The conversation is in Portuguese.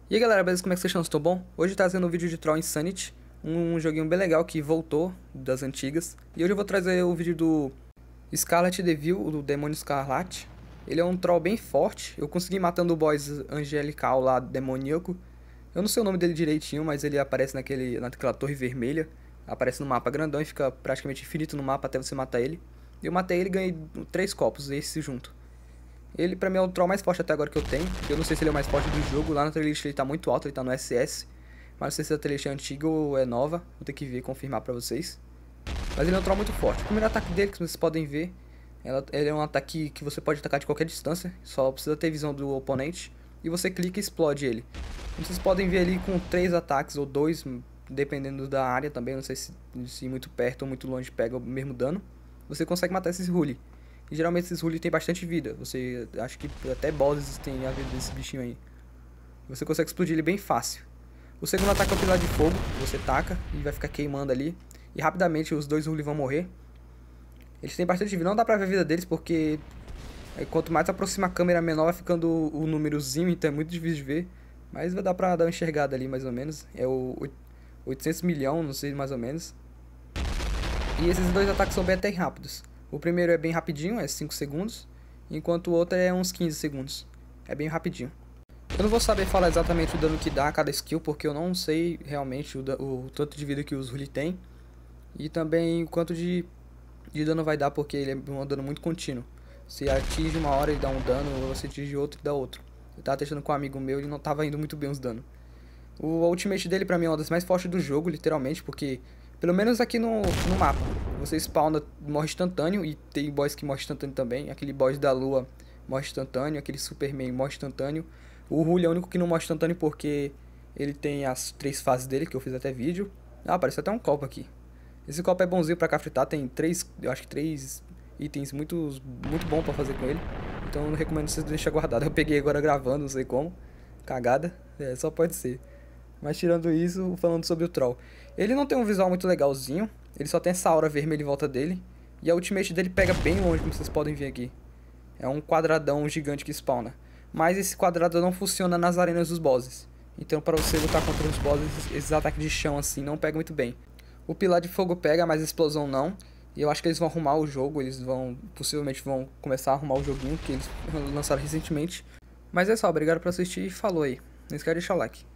E aí galera, beleza? Como é que vocês estão? Estou bom? Hoje trazendo um vídeo de Troll Insanity, um joguinho bem legal que voltou das antigas. E hoje eu vou trazer o vídeo do Scarlet Devil, do Demônio Escarlate. Ele é um troll bem forte, eu consegui matando o boss angelical lá, demoníaco. Eu não sei o nome dele direitinho, mas ele aparece naquela torre vermelha. Aparece no mapa grandão e fica praticamente infinito no mapa até você matar ele. Eu matei ele e ganhei 3 copos, esse junto. Ele pra mim é o troll mais forte até agora que eu tenho. Eu não sei se ele é o mais forte do jogo. Lá na playlist ele tá muito alto, ele tá no SS. Mas não sei se a playlist é antiga ou é nova. Vou ter que ver e confirmar pra vocês. Mas ele é um troll muito forte. O primeiro ataque dele, que vocês podem ver, ele é um ataque que você pode atacar de qualquer distância. Só precisa ter visão do oponente. E você clica e explode ele. Vocês podem ver ali com 3 ataques ou 2, dependendo da área também. Não sei se muito perto ou muito longe pega o mesmo dano. Você consegue matar esses Hully. E geralmente esses Hully tem bastante vida. Você acho que até bosses tem a vida desse bichinho aí. Você consegue explodir ele bem fácil. O segundo ataque é o pilar de fogo. Você taca e vai ficar queimando ali. E rapidamente os 2 Hully vão morrer. Eles têm bastante vida. Não dá pra ver a vida deles porque quanto mais aproxima a câmera, menor vai ficando o númerozinho. Então é muito difícil de ver. Mas vai dar pra dar uma enxergada ali mais ou menos. É o 800 milhões, não sei mais ou menos. E esses 2 ataques são bem até rápidos. O primeiro é bem rapidinho, é 5 segundos, enquanto o outro é uns 15 segundos. É bem rapidinho. Eu não vou saber falar exatamente o dano que dá a cada skill, porque eu não sei realmente o tanto de vida que os Hully tem. E também o quanto de dano vai dar, porque ele é um dano muito contínuo. Se atinge uma hora ele dá um dano, ou você atinge outro e dá outro. Eu tava testando com um amigo meu e não tava indo muito bem os danos. O ultimate dele pra mim é uma das mais fortes do jogo, literalmente, porque pelo menos aqui no mapa, você spawna, morre instantâneo, e tem boss que morre instantâneo também. Aquele boss da lua morre instantâneo, aquele Superman morre instantâneo. O Hulk é o único que não morre instantâneo porque ele tem as 3 fases dele, que eu fiz até vídeo. Ah, apareceu até um copo aqui. Esse copo é bonzinho pra craftar, tem eu acho que 3 itens muito bom pra fazer com ele. Então eu não recomendo vocês deixarem guardado. Eu peguei agora gravando, não sei como. Cagada, só pode ser. Mas tirando isso, falando sobre o Troll. Ele não tem um visual muito legalzinho. Ele só tem essa aura vermelha em volta dele. E a ultimate dele pega bem longe, como vocês podem ver aqui. É um quadradão gigante que spawna. Mas esse quadrado não funciona nas arenas dos bosses. Então para você lutar contra os bosses, esses ataques de chão assim não pegam muito bem. O pilar de fogo pega, mas a explosão não. E eu acho que eles vão arrumar o jogo. Possivelmente vão começar a arrumar o joguinho que eles lançaram recentemente. Mas é só, obrigado por assistir e falou aí. Não esquece de deixar o like.